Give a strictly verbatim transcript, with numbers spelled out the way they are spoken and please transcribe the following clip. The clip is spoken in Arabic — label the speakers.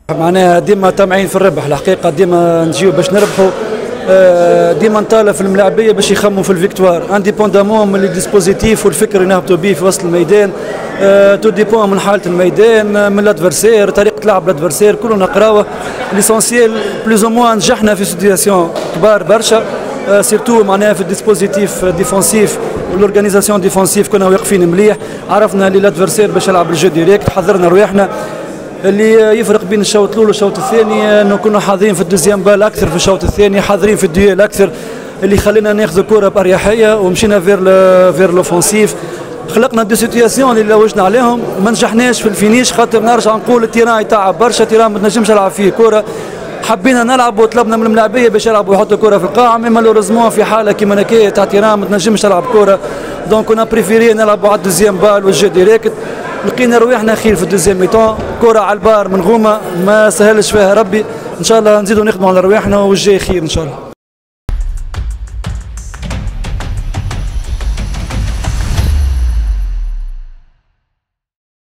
Speaker 1: معناها ديما طامعين في الربح، الحقيقه ديما نجيو باش نربحوا، ديما نطالب في الملاعبيه باش يخموا في الفيكتوار انديبوندامون من لي ديسبوزيتيف والفكر اللي نهبطوا به في وسط الميدان. تو ديبون من حاله الميدان، من الادفرسير، طريقه لعب الادفرسير، كلنا نقراوه. ليسونسيال بلوز او موان نجحنا في سيتياسيون كبار برشا، سيرتو معناها في الديسبوزيتيف ديفونسيف والاورغانيزاسيون ديفونسيف كنا واقفين مليح، عرفنا اللي الادفرسير باش يلعب الجو ديريكت، حضرنا رواحنا. اللي يفرق بين الشوط الاول والشوط الثاني انه كنا حاضرين في الدوزيام بال اكثر، في الشوط الثاني حاضرين في الديال اكثر، اللي خلينا ناخذ كره باريحيه ومشينا فير فير لوفونسيف. خلقنا دي سيتياسيون اللي لوجنا عليهم، ما نجحناش في الفينيش، خاطر نرجع نقول التيران يتعب برشا، التيران ما تنجمش نلعب فيه كره. حبينا نلعب وطلبنا من الملاعبيه باش يلعبوا يحطوا كره في القاع، مي مالوريزمون في حاله كيما هكايا تاع تيران ما تنجمش تلعب كره، دونك كنا بريفيري نلعبوا على الدوزيام بال والجو ديريكت. لقينا رواحنا خير في الدوزيام ميتون، كره على البار منغومه ما سهلش فيها ربي. ان شاء الله نزيدوا نخدموا على رواحنا والجاي خير ان شاء الله.